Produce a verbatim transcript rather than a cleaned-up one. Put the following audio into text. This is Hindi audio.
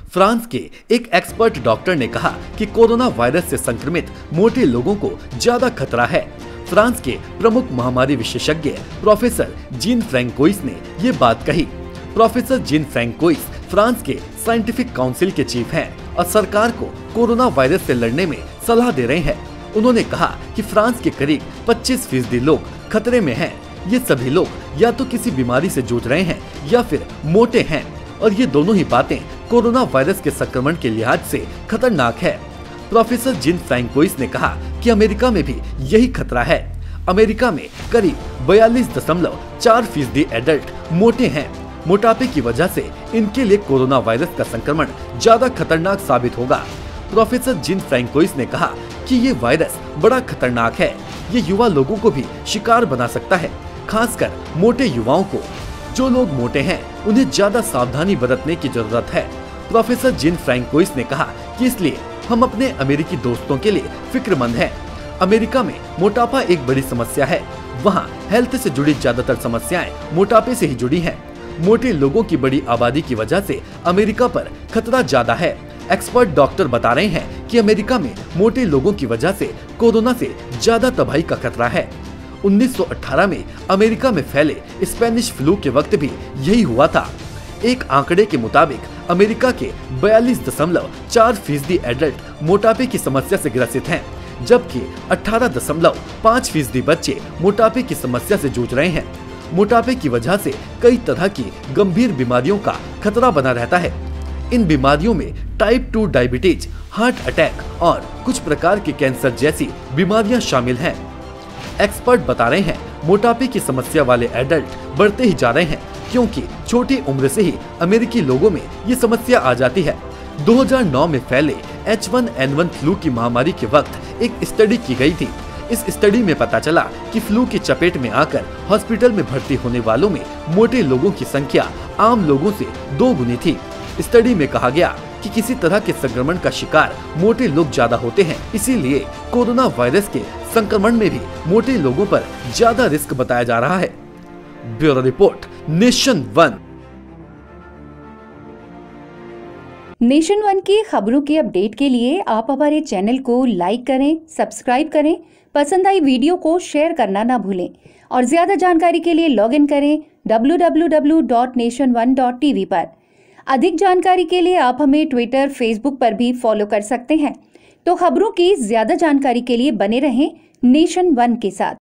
फ्रांस के एक एक्सपर्ट डॉक्टर ने कहा कि कोरोना वायरस से संक्रमित मोटे लोगों को ज्यादा खतरा है। फ्रांस के प्रमुख महामारी विशेषज्ञ प्रोफेसर जीन फ्रैंकोइस ने ये बात कही। प्रोफेसर जीन फ्रैंकोइस फ्रांस के साइंटिफिक काउंसिल के चीफ हैं और सरकार को कोरोना वायरस से लड़ने में सलाह दे रहे हैं। उन्होंने कहा कि फ्रांस के करीब पच्चीस फीसदी लोग खतरे में हैं। ये सभी लोग या तो किसी बीमारी से जूझ रहे हैं या फिर मोटे हैं और ये दोनों ही बातें कोरोना वायरस के संक्रमण के लिहाज से खतरनाक है। प्रोफेसर जीन फ्रैंकोइस ने कहा कि अमेरिका में भी यही खतरा है। अमेरिका में करीब बयालीस दशमलव चार फीसदी एडल्ट मोटे हैं। मोटापे की वजह से इनके लिए कोरोना वायरस का संक्रमण ज्यादा खतरनाक साबित होगा। प्रोफेसर जीन फ्रैंकोइस ने कहा कि ये वायरस बड़ा खतरनाक है। ये युवा लोगों को भी शिकार बना सकता है, खासकर मोटे युवाओं को। जो लोग मोटे हैं उन्हें ज्यादा सावधानी बरतने की जरूरत है। प्रोफेसर जीन फ्रैंकोइस ने कहा कि इसलिए हम अपने अमेरिकी दोस्तों के लिए फिक्रमंद हैं। अमेरिका में मोटापा एक बड़ी समस्या है। वहाँ हेल्थ से जुड़ी ज्यादातर समस्याएं मोटापे से ही जुड़ी हैं। मोटे लोगों की बड़ी आबादी की वजह से अमेरिका पर खतरा ज्यादा है। एक्सपर्ट डॉक्टर बता रहे हैं कि अमेरिका में मोटे लोगों की वजह से कोरोना से ज्यादा तबाही का खतरा है। उन्नीस सौ अठारह में अमेरिका में फैले स्पेनिश फ्लू के वक्त भी यही हुआ था। एक आंकड़े के मुताबिक अमेरिका के बयालीस दशमलव चार फीसदी एडल्ट मोटापे की समस्या से ग्रसित हैं, जबकि अठारह दशमलव पाँच फीसदी बच्चे मोटापे की समस्या से जूझ रहे हैं। मोटापे की वजह से कई तरह की गंभीर बीमारियों का खतरा बना रहता है। इन बीमारियों में type two diabetes, heart attack और कुछ प्रकार के कैंसर जैसी बीमारियां शामिल हैं। एक्सपर्ट बता रहे हैं मोटापे की समस्या वाले एडल्ट बढ़ते ही जा रहे हैं, क्योंकि छोटी उम्र से ही अमेरिकी लोगों में ये समस्या आ जाती है। दो हज़ार नौ में फैले H one N one flu की महामारी के वक्त एक स्टडी की गई थी। इस स्टडी में पता चला कि फ्लू की चपेट में आकर हॉस्पिटल में भर्ती होने वालों में मोटे लोगों की संख्या आम लोगों से दो गुनी थी। स्टडी में कहा गया कि किसी तरह के संक्रमण का शिकार मोटे लोग ज्यादा होते हैं, इसीलिए कोरोना वायरस के संक्रमण में भी मोटे लोगों पर ज्यादा रिस्क बताया जा रहा है। Bureau report, nation one. Nation one की खबरों के अपडेट के लिए आप हमारे चैनल को लाइक करें, सब्सक्राइब करें, पसंद आई वीडियो को शेयर करना ना भूलें और ज्यादा जानकारी के लिए लॉग इन करें W W W dot nation one dot T V पर। अधिक जानकारी के लिए आप हमें ट्विटर, फेसबुक पर भी फॉलो कर सकते हैं। तो खबरों की ज्यादा जानकारी के लिए बने रहें नेशन वन के साथ।